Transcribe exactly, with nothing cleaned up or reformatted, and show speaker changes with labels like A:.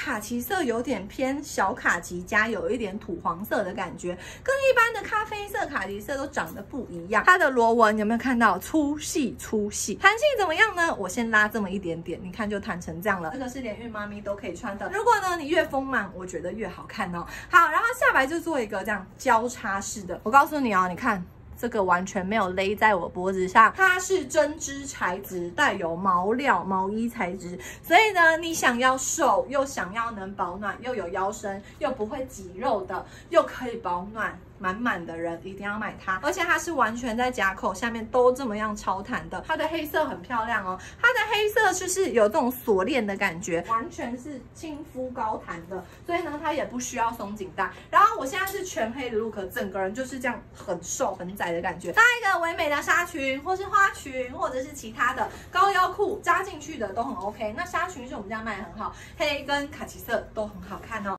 A: 卡其色有点偏小卡其加有一点土黄色的感觉，跟一般的咖啡色、卡其色都长得不一样。它的螺纹有没有看到粗细粗细？弹性怎么样呢？我先拉这么一点点，你看就弹成这样了。这个是连孕妈咪都可以穿的。如果呢你越丰满，我觉得越好看哦。好，然后下摆就做一个这样交叉式的。我告诉你哦，你看。这个完全没有勒在我脖子上，它是针织材质，带有毛料毛衣材质，所以呢，你想要瘦又想要能保暖，又有腰身，又不会挤肉的，又可以保暖。满满的人一定要买它，而且它是完全在夹口下面都这么样超弹的。它的黑色很漂亮哦，它的黑色就是有这种锁链的感觉，完全是亲肤高弹的，所以呢它也不需要松紧带。然后我现在是全黑的 look， 整个人就是这样很瘦很窄的感觉，搭一个唯美的纱裙或是花裙，或者是其他的高腰裤扎进去的都很 OK。那纱裙是我们家卖的很好，黑跟卡其色都很好看哦。